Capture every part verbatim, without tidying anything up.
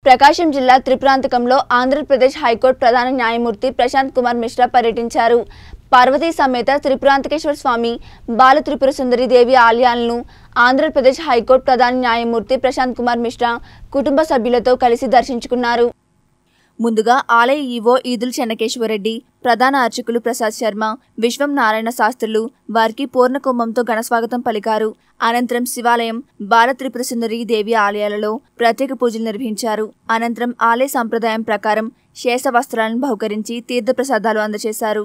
ప్రకాశం జిల్లా త్రిపురాంతకంలో ఆంధ్రప్రదేశ్ హైకోర్టు ప్రధాన న్యాయమూర్తి ప్రశాంత్ కుమార్ మిశ్రా పర్యటించారు. పార్వతీ సమేత త్రిపురాంతకేశ్వర స్వామి, బాల త్రిపుర సుందరి దేవి ఆలయాలను ఆంధ్రప్రదేశ్ హైకోర్టు ప్రధాన న్యాయమూర్తి ప్రశాంత్ కుమార్ మిశ్రా కుటుంబ సభ్యులతో కలిసి దర్శించుకున్నారు. ముందుగా ఆలయ ఈవో ఈదుల్ చెన్నకేశ్వరరెడ్డి, ప్రధాన అర్చకులు ప్రసాద్ శర్మ, విశ్వం నారాయణ శాస్త్రులు వారికి పూర్ణకుంభంతో ఘనస్వాగతం పలికారు. అనంతరం శివాలయం, బాల త్రిపుర సుందరి దేవి ఆలయాలలో ప్రత్యేక పూజలు నిర్వహించారు. అనంతరం ఆలయ సంప్రదాయం ప్రకారం శేష వస్త్రాలను బహుకరించి తీర్థ ప్రసాదాలు అందజేశారు.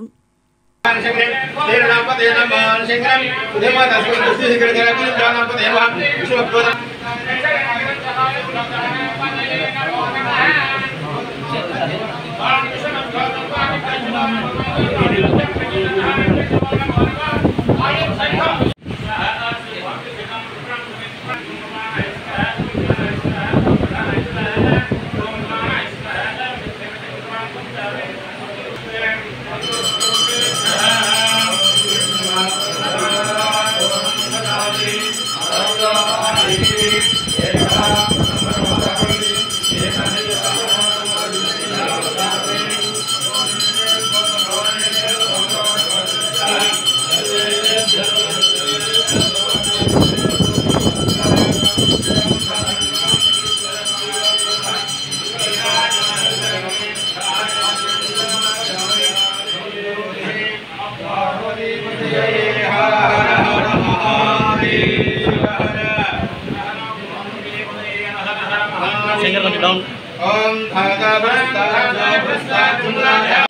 Om Bhagavata Bhagavata